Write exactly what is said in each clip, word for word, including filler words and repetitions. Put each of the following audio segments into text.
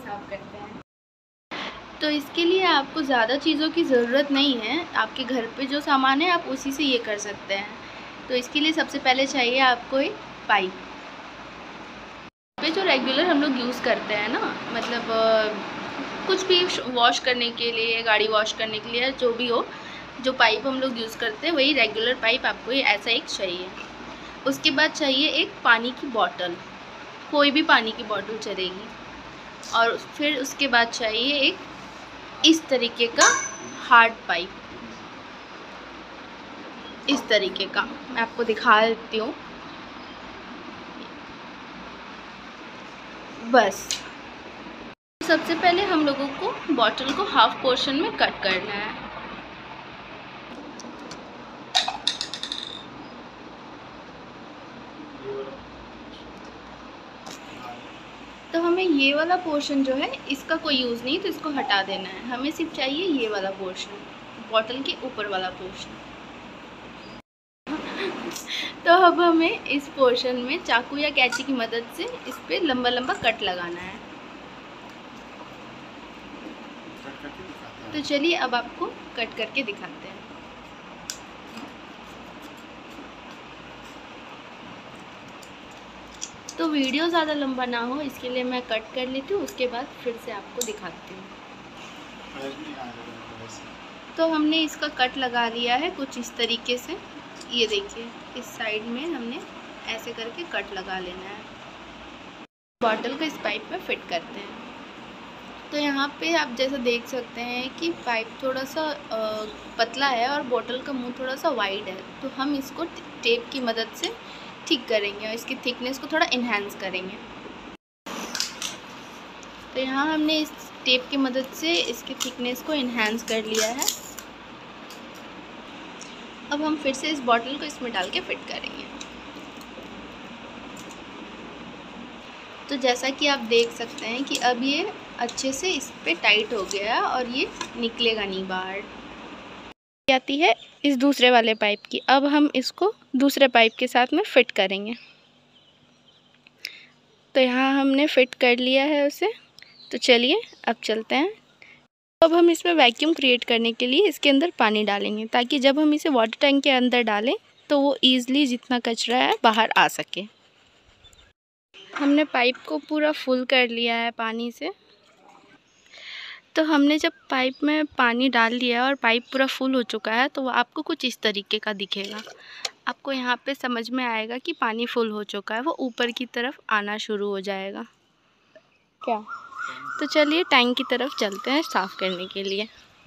साफ़ करते हैं। तो इसके लिए आपको ज़्यादा चीज़ों की ज़रूरत नहीं है, आपके घर पे जो सामान है आप उसी से ये कर सकते हैं। तो इसके लिए सबसे पहले चाहिए आपको एक पाइप पे जो रेगुलर हम लोग यूज़ करते हैं ना, मतलब कुछ भी वॉश करने के लिए, गाड़ी वॉश करने के लिए, जो भी हो, जो पाइप हम लोग यूज़ करते हैं वही रेगुलर पाइप आपको ऐसा एक चाहिए। उसके बाद चाहिए एक पानी की बॉटल, कोई भी पानी की बॉटल चलेगी। और फिर उसके बाद चाहिए एक इस तरीके का हार्ड पाइप, इस तरीके का मैं आपको दिखा देती हूँ। बस सबसे पहले हम लोगों को बॉटल को हाफ पोर्शन में कट करना है। तो हमें ये वाला पोर्शन जो है इसका कोई यूज़ नहीं, तो इसको हटा देना है। हमें सिर्फ चाहिए ये वाला पोर्शन, बॉटल के ऊपर वाला पोर्शन। तो अब हमें इस पोर्शन में चाकू या कैंची की मदद से इस पे लंबा लंबा कट लगाना है। तो चलिए अब आपको कट करके दिखाते हैं। तो वीडियो ज़्यादा लंबा ना हो इसके लिए मैं कट कर लेती हूँ, उसके बाद फिर से आपको दिखाती हूँ। तो हमने इसका कट लगा लिया है कुछ इस तरीके से, ये देखिए इस साइड में हमने ऐसे करके कट लगा लेना है। बॉटल को इस पाइप में फिट करते हैं। तो यहाँ पे आप जैसा देख सकते हैं कि पाइप थोड़ा सा पतला है और बॉटल का मुंह थोड़ा सा वाइड है, तो हम इसको टेप की मदद से ठीक करेंगे और इसकी थिकनेस को थोड़ा इन्हेंस करेंगे। तो यहाँ हमने इस टेप की मदद से इसकी थिकनेस को इन्हेंस कर लिया है। अब हम फिर से इस बॉटल को इसमें डाल के फिट करेंगे। तो जैसा कि आप देख सकते हैं कि अब ये अच्छे से इस पे टाइट हो गया है और ये निकलेगा नहीं बाहर। आती है इस दूसरे वाले पाइप की, अब हम इसको दूसरे पाइप के साथ में फिट करेंगे। तो यहाँ हमने फिट कर लिया है उसे। तो चलिए अब चलते हैं। अब हम इसमें वैक्यूम क्रिएट करने के लिए इसके अंदर पानी डालेंगे, ताकि जब हम इसे वाटर टैंक के अंदर डालें तो वो ईज़िली जितना कचरा है बाहर आ सके। हमने पाइप को पूरा फुल कर लिया है पानी से। तो हमने जब पाइप में पानी डाल दिया और पाइप पूरा फुल हो चुका है तो वो आपको कुछ इस तरीके का दिखेगा। आपको यहाँ पे समझ में आएगा कि पानी फुल हो चुका है, वो ऊपर की तरफ आना शुरू हो जाएगा। क्या? तो चलिए टैंक की तरफ चलते हैं साफ़ करने के लिए।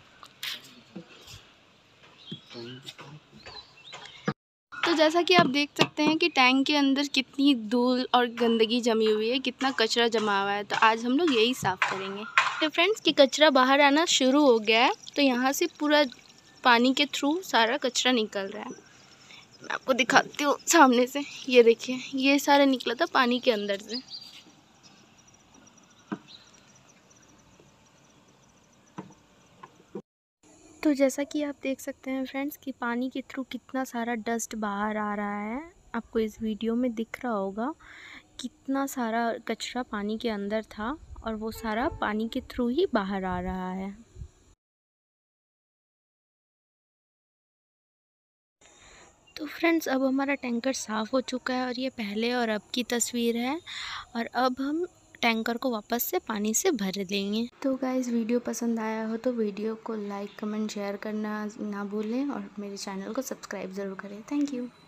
तो जैसा कि आप देख सकते हैं कि टैंक के अंदर कितनी धूल और गंदगी जमी हुई है, कितना कचरा जमा हुआ है। तो आज हम लोग यही साफ़ करेंगे। तो फ्रेंड्स कि कचरा बाहर आना शुरू हो गया है, तो यहाँ से पूरा पानी के थ्रू सारा कचरा निकल रहा है। मैं आपको दिखाती हूँ सामने से, ये देखिए ये सारा निकला था पानी के अंदर से। तो जैसा कि आप देख सकते हैं फ्रेंड्स कि पानी के थ्रू कितना सारा डस्ट बाहर आ रहा है। आपको इस वीडियो में दिख रहा होगा कितना सारा कचरा पानी के अंदर था और वो सारा पानी के थ्रू ही बाहर आ रहा है। तो फ्रेंड्स अब हमारा टैंकर साफ़ हो चुका है और ये पहले और अब की तस्वीर है। और अब हम टैंकर को वापस से पानी से भर देंगे। तो गाइज़ वीडियो पसंद आया हो तो वीडियो को लाइक कमेंट शेयर करना ना भूलें और मेरे चैनल को सब्सक्राइब ज़रूर करें। Thank you.